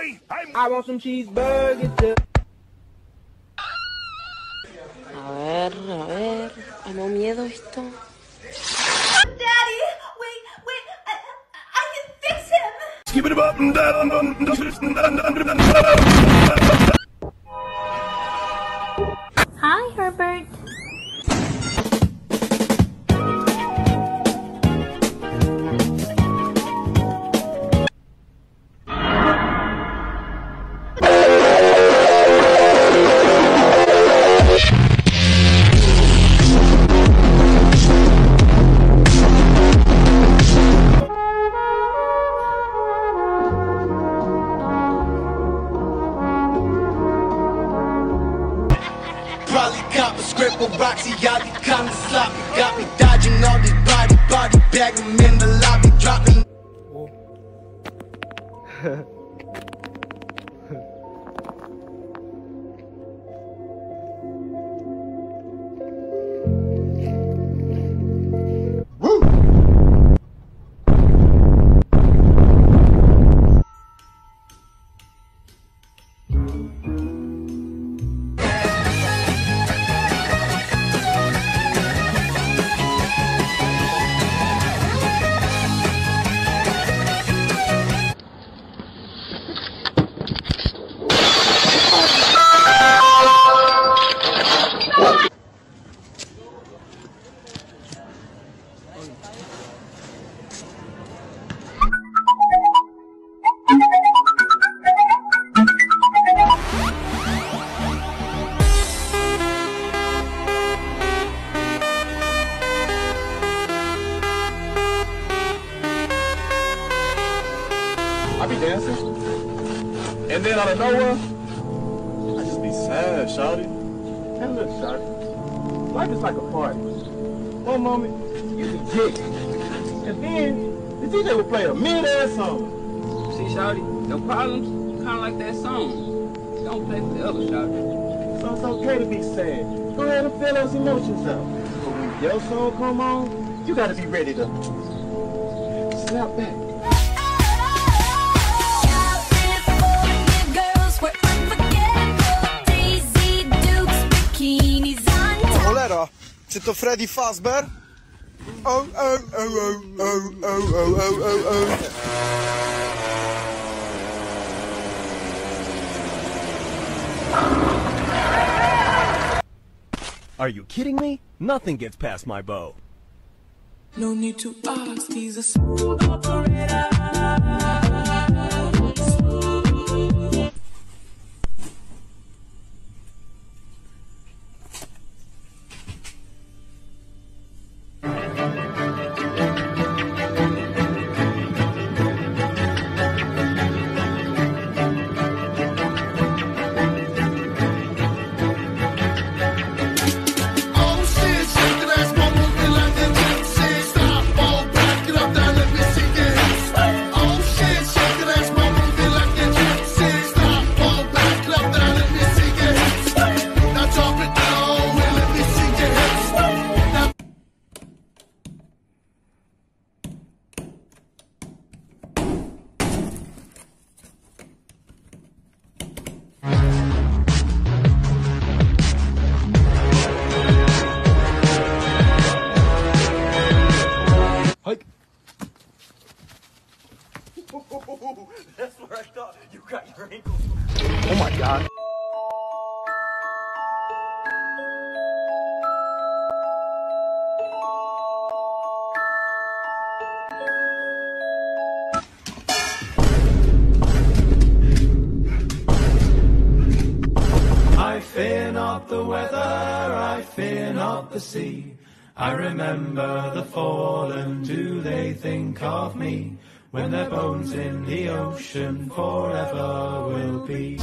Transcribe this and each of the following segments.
boy. I want some cheeseburgers too. A ver, ¿amo miedo esto? Daddy, wait, I can fix him. Skip it up and down. Hi, Herbert. Roxy, y'all be kinda sloppy. Got me dodging all these body bag 'em in the lobby, drop me. I be dancing, and then out of nowhere, I just be sad, shawty. And look, shawty, life is like a party. One moment, you be jigging, and then the DJ will play a mid-ass song. See, shawty, your problems kind of like that song. Don't play for the other, shawty. So it's okay to be sad. Go ahead and feel those emotions out. But when your song come on, you gotta be ready to snap back. Cholera, czy to Freddy Fazbear? Oh. Are you kidding me? Nothing gets past my bow. No need to ask, he's a smooth operator. That's where I thought you got your ankles. Oh my God. I fear not the weather, I fear not the sea. I remember the fallen, do they think of me? When their bones in the ocean forever will be.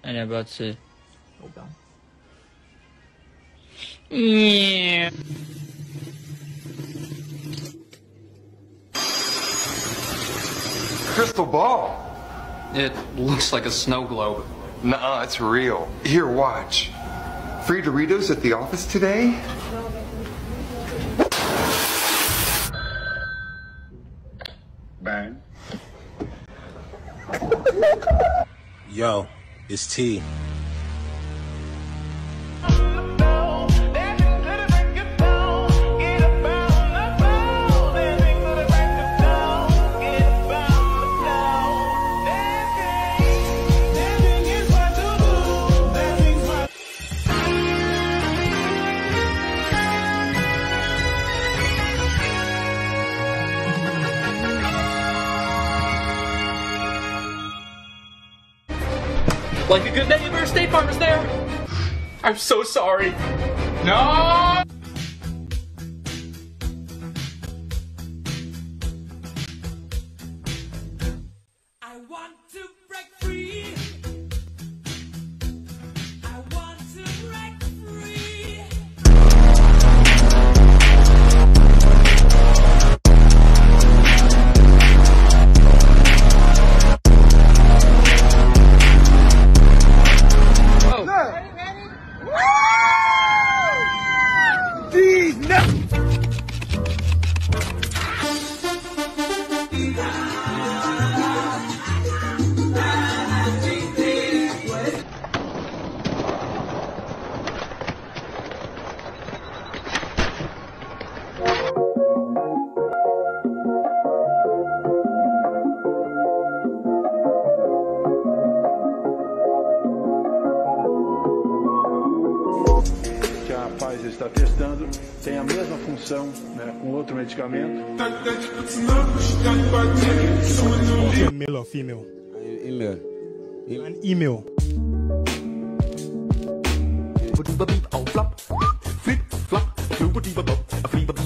那你要不要吃？ 我不要。 Crystal ball. It looks like a snow globe. Nuh-uh, it's real. Here, watch. Free Doritos at the office today? Bang. Yo, it's T. Like a good neighbor, State Farm is there. I'm so sorry. No! I want to break free. I want to break free. These nuts. Que a Pfizer está testando tem a mesma função, né, com outro medicamento. Male or female? Email. An email. Flip flop, flip flop,